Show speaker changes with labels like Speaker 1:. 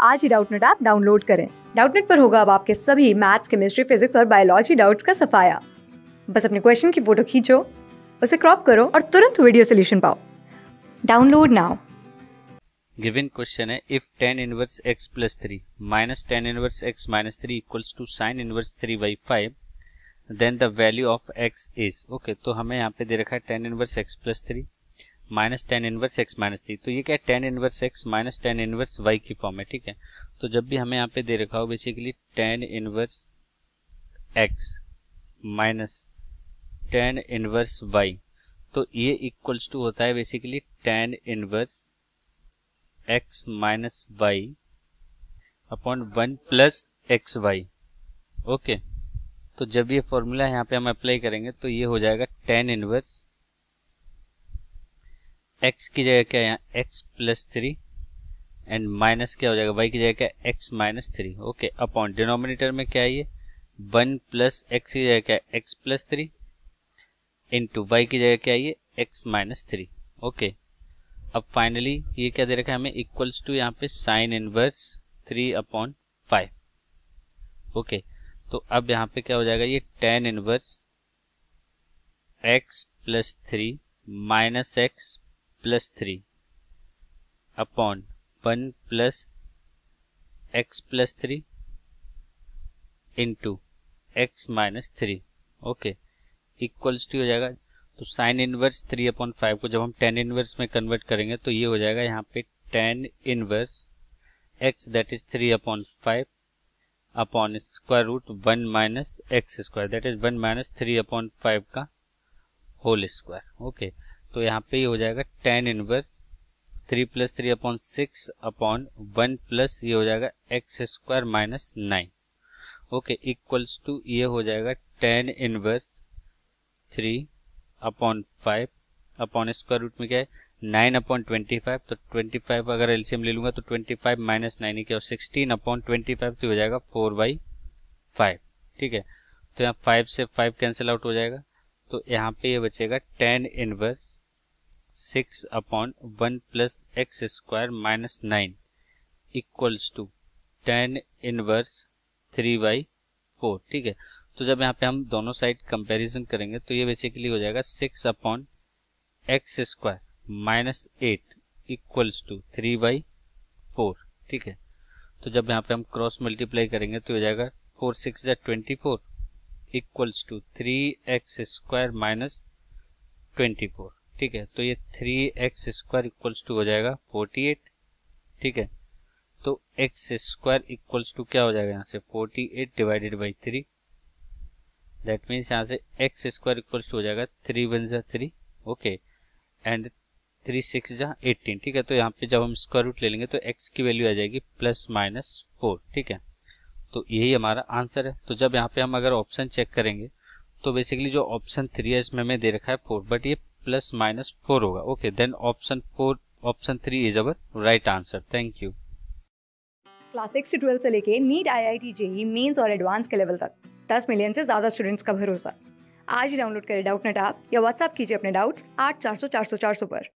Speaker 1: आज ही Doubtnut app download करें। डाउटनेट पर होगा अब आपके सभी मैथ्स, केमिस्ट्री, फिजिक्स और बायोलॉजी डाउट्स का सफाया। बस अपने क्वेश्चन की फोटो खींचो, उसे क्रॉप करो और तुरंत वीडियो सोल्यूशन पाओ। Download now.
Speaker 2: गिवन क्वेश्चन है if tan inverse x plus 3 minus tan inverse x minus 3 equals to sine inverse 3/5 then the value of x is. Okay, तो हमें यहाँ पे दे रखा है tan inverse x plus 3 minus tan inverse x minus 3। तो ये क्या है, tan inverse x minus tan inverse y की फॉर्म है। ठीक है, तो जब भी हमें यहाँ पे दे रखा हो basically tan inverse x minus tan inverse y, तो ये इक्वल्स टू होता है basically tan inverse x minus y upon 1 plus x y. Okay, तो जब ये फॉर्मूला यहाँ पे हम अप्लाई करेंगे तो ये हो जाएगा tan इनवर्स x की जगह क्या है यहाँ x प्लस 3 एंड माइनस क्या हो जाएगा y की जगह क्या है x minus 3। Okay, upon denominator में क्या है ये 1 प्लस एक्स की जगह क्या है x प्लस 3 इंटू y की जगह क्या है ये x माइनस 3। ओके, अब फाइनली ये क्या दे रखा है हमें इक्वल्स टू यहाँ पे साइन इनवर्स 3/5। ओके, तो अब यहाँ पे क्या हो जाएगा ये tan inverse x plus 3 minus x plus 3 upon 1 plus x plus 3 into x minus 3। Okay, equals to हो जाएगा, तो साइन इनवर्स 3/5 को जब हम tan इनवर्स में कन्वर्ट करेंगे तो ये हो जाएगा यहाँ पे tan inverse x that is 3/5 upon square root 1 minus x square that is 1 minus 3/5 का होल स्क्वायर। ओके, तो यहाँ पे ये हो जाएगा tan inverse 3 plus 3/6 upon 1 plus ये हो जाएगा x square minus 9। Okay, equals to ये हो जाएगा tan inverse 3/5 upon square root में क्या है 9/25। तो 25 अगर एलसीएम ले लूंगा तो 25 माइनस 9 क्या 16/25, तो हो जाएगा 4/5। ठीक है, तो यहाँ 5 से 5 कैंसिल आउट हो जाएगा, तो यहाँ पे ये बचेगा tan inverse 6/1 plus x square minus 9 equals to tan inverse 3/4। ठीक है, तो जब यहाँ पे हम दोनों साइड कंपैरिजन करेंगे तो ये बेसिकली हो जाएगा 6/x square minus 8 equals to 3/4। ठीक है, तो जब यहाँ पे हम क्रॉस मल्टीप्लाई करेंगे तो हो जाएगा 4 6 24 equals to 3x square minus 24। ठीक है, तो ये 3x स्क्वायर इक्वल्स टू हो जाएगा 48। ठीक है, तो x स्क्वायर इक्वल्स टू क्या हो जाएगा यहाँ से 48 डिवाइडेड बाई 3, दैट मीन्स यहाँ से x स्क्वायर इक्वल्स टू हो जाएगा 3 1 जा 3। ओके, एंड 3 6 जा 18। ठीक है, तो यहाँ पे जब हम स्क्वायर रूट ले लेंगे तो x की वैल्यू आ जाएगी +-4। ठीक है, तो यही हमारा आंसर है। तो जब यहाँ पे हम अगर ऑप्शन चेक करेंगे तो बेसिकली जो ऑप्शन 3 है इसमें हमें दे रखा है 4, बट ये +-4 होगा। Okay, then option 3 is our right answer. Thank you.
Speaker 1: Class 6 से 12 से लेके नीट, IIT, JEE मेंस और एडवांस के लेवल तक 10 मिलियन से ज्यादा स्टूडेंट्स का भरोसा। आज ही डाउनलोड करें डाउटनेट ऐप या व्हाट्सएप कीजिए अपने डाउट्स 8400 400 400 पर।